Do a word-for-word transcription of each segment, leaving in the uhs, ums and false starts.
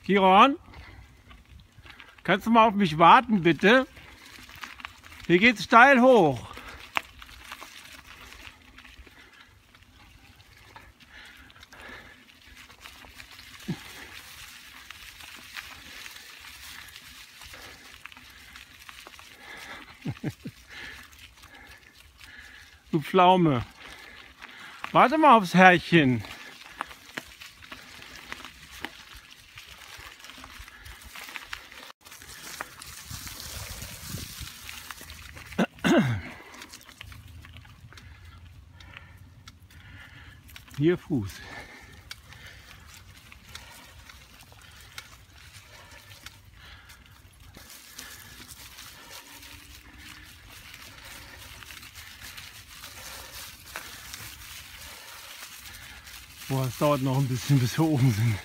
Kiron, kannst du mal auf mich warten, bitte? Hier geht's steil hoch. Du Pflaume. Warte mal aufs Herrchen. Hier Fuß. Boah, es dauert noch ein bisschen, bis wir oben sind.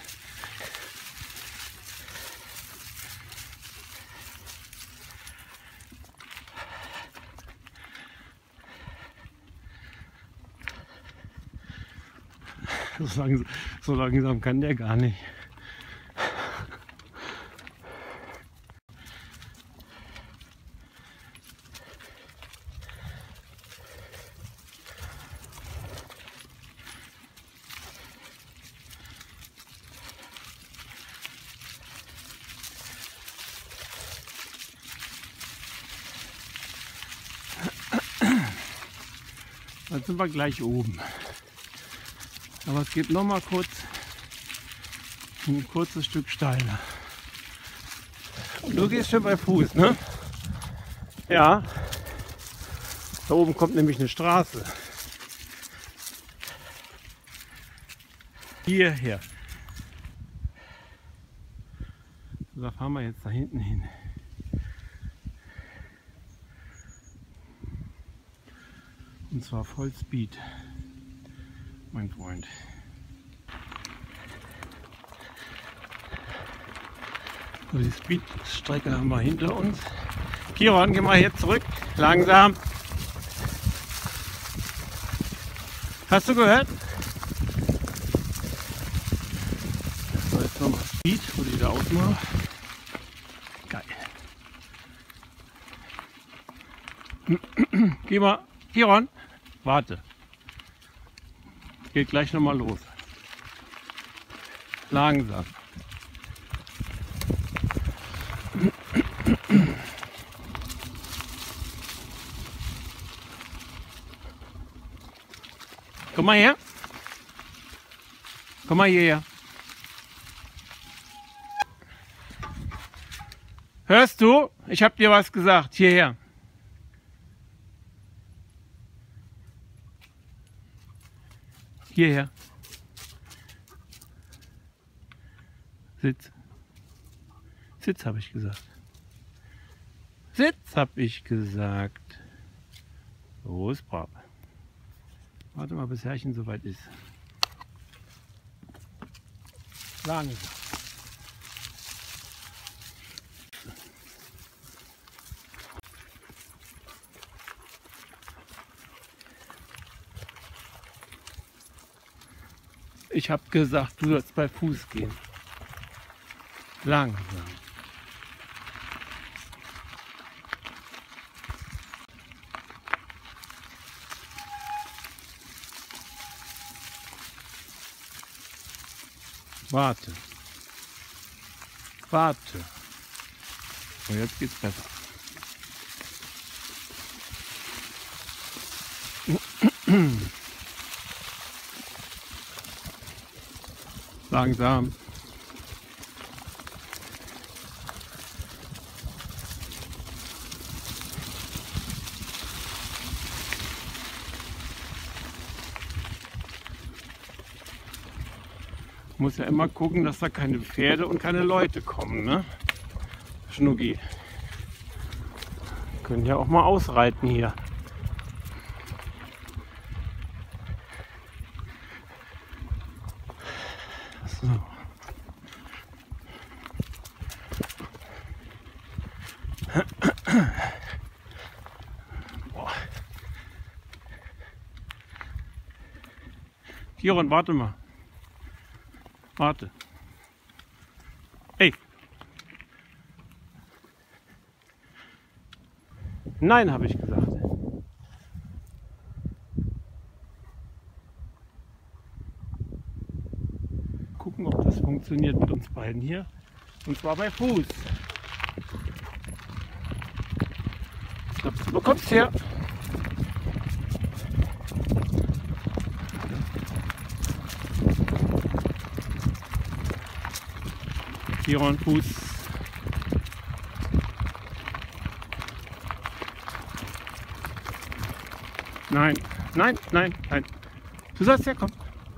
So langsam, so langsam kann der gar nicht. Dann sind wir gleich oben. Aber es geht noch mal kurz ein kurzes Stück steiler. Und du gehst schon bei Fuß, ne? Ja. Da oben kommt nämlich eine Straße. Hierher. So, da fahren wir jetzt da hinten hin. Und zwar Vollspeed, mein Freund. So, die Speedstrecke haben wir hinter uns. Kiron, geh mal hier zurück. Langsam. Hast du gehört? So, jetzt nochmal Speed, wo die wieder ausmachen. Geil. Geh mal, Kiron. Warte. Geht gleich nochmal los. Langsam. Komm mal her. Komm mal hierher. Hörst du? Ich hab dir was gesagt. Hierher. Hierher. Sitz. Sitz, habe ich gesagt. Sitz, habe ich gesagt. So ist brav. Warte mal, bis Herrchen soweit ist. Langsam. Ich habe gesagt, du sollst bei Fuß gehen. Langsam. Warte. Warte. Und jetzt geht's besser. Langsam. Muss ja immer gucken, dass da keine Pferde und keine Leute kommen, ne? Schnucki. Können ja auch mal ausreiten hier. So. Boah. Kiron, warte mal. Warte. Ey! Nein, habe ich gesagt. Gucken, ob das funktioniert mit uns beiden hier. Und zwar bei Fuß. Wo kommst du her? Chiron, Fuß. Nein, nein, nein, nein. Du sollst herkommen.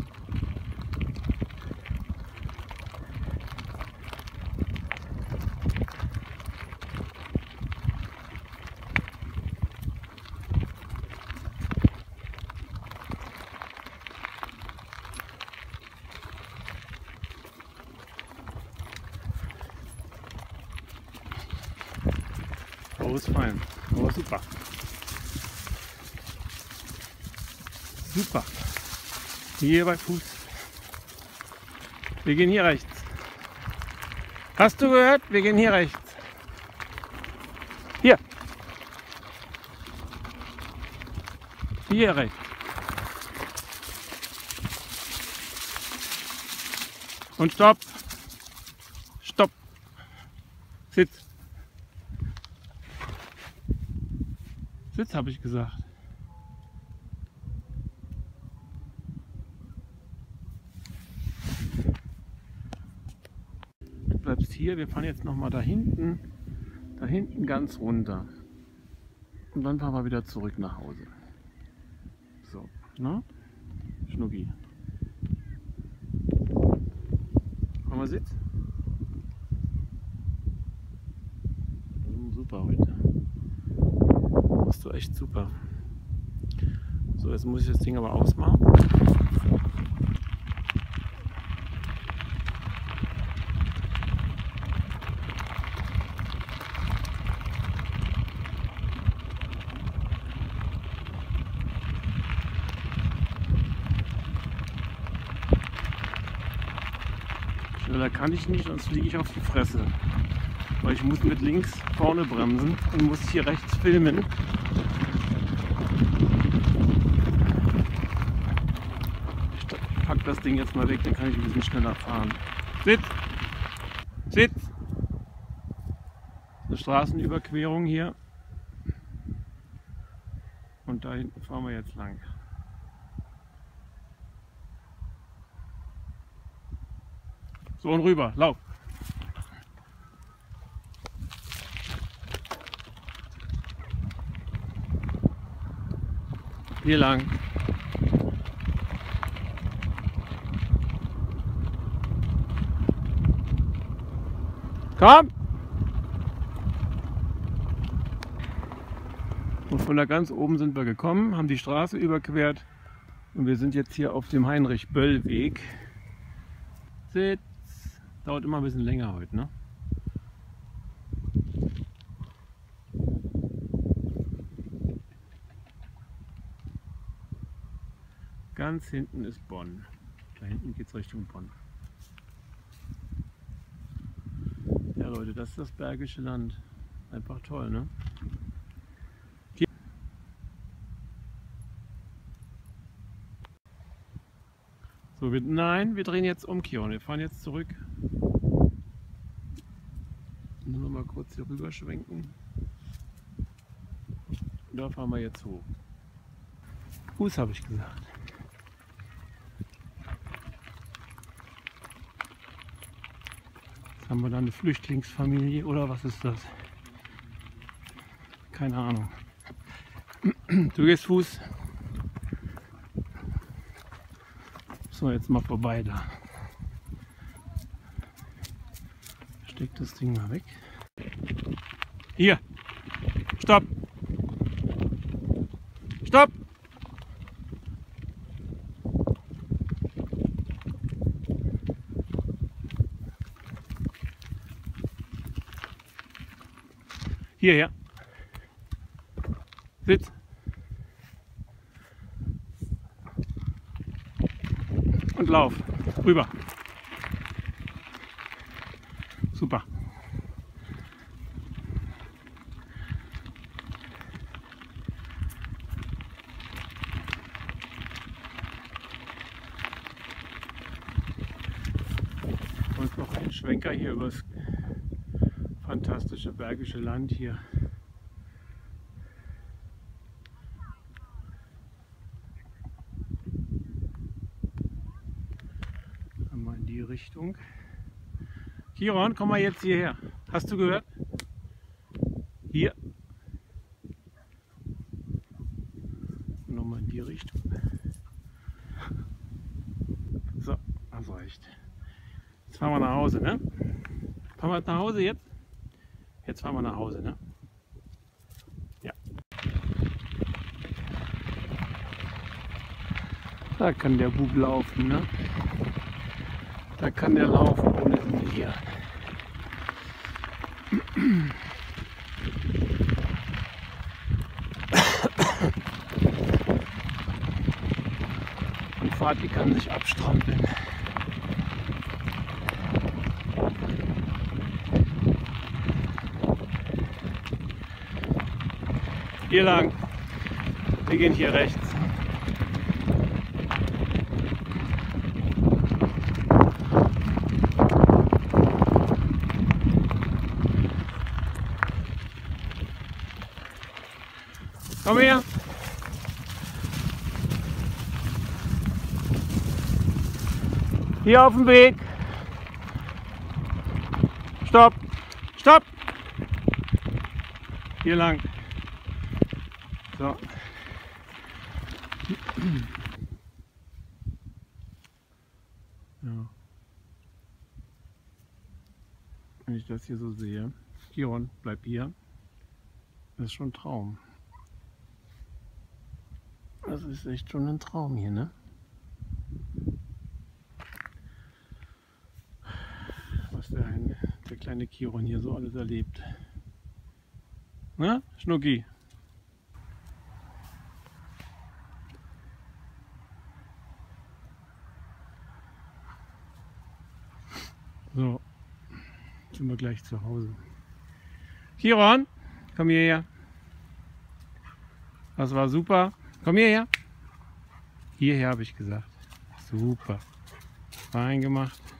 Oh, ist fein. Oh, super. Super. Hier bei Fuß. Wir gehen hier rechts. Hast du gehört? Wir gehen hier rechts. Hier. Hier rechts. Und stopp. Stopp. Sitz. Sitz, habe ich gesagt. Du bleibst hier. Wir fahren jetzt noch mal da hinten, da hinten ganz runter. Und dann fahren wir wieder zurück nach Hause. So, ne? Schnucki. Machen wir Sitz? Super heute. Machst du echt super. So, jetzt muss ich das Ding aber ausmachen. Schneller kann ich nicht, sonst fliege ich auf die Fresse. Weil ich muss mit links vorne bremsen und muss hier rechts filmen. Ich pack das Ding jetzt mal weg, dann kann ich ein bisschen schneller fahren. Sitz! Sitz! Eine Straßenüberquerung hier. Und da hinten fahren wir jetzt lang. So und rüber, lauf! Hier lang. Komm! Und von da ganz oben sind wir gekommen, haben die Straße überquert und wir sind jetzt hier auf dem Heinrich-Böll-Weg. Sitz! Dauert immer ein bisschen länger heute, ne? Ganz hinten ist Bonn. Da hinten geht es Richtung Bonn. Ja Leute, das ist das Bergische Land. Einfach toll, ne? Hier. So, wir, nein, wir drehen jetzt um, Chiron. Wir fahren jetzt zurück. Nur noch mal kurz hier rüber schwenken. Da fahren wir jetzt hoch. Fuß habe ich gesagt. Haben wir da eine Flüchtlingsfamilie oder was ist das? Keine Ahnung. Du gehst Fuß. So, jetzt mal vorbei da. Steck das Ding mal weg. Hier. Stopp. Stopp. Hierher. Sitz. Und lauf. Rüber. Super. Und noch ein Schwenker hier über das fantastische Bergische Land hier. Mal in die Richtung. Chiron, komm mal jetzt hierher. Hast du gehört? Hier. Nochmal in die Richtung. So, das reicht. Jetzt fahren wir nach Hause, ne? Fahren wir jetzt nach Hause jetzt? Jetzt fahren wir nach Hause, ne? Ja. Da kann der Bub laufen, ne? Da kann der laufen ohne Ende hier. Und Vati kann sich abstrampeln. Hier lang. Wir gehen hier rechts. Komm her! Hier auf dem Weg! Stopp! Stopp! Hier lang. So. Ja. Wenn ich das hier so sehe. Chiron, bleib hier. Das ist schon ein Traum. Das ist echt schon ein Traum hier, ne? Was der, ein, der kleine Chiron hier so alles erlebt. Na, Schnucki? So, jetzt sind wir gleich zu Hause. Chiron, komm hierher. Das war super. Komm hierher. Hierher habe ich gesagt. Super. Fein gemacht.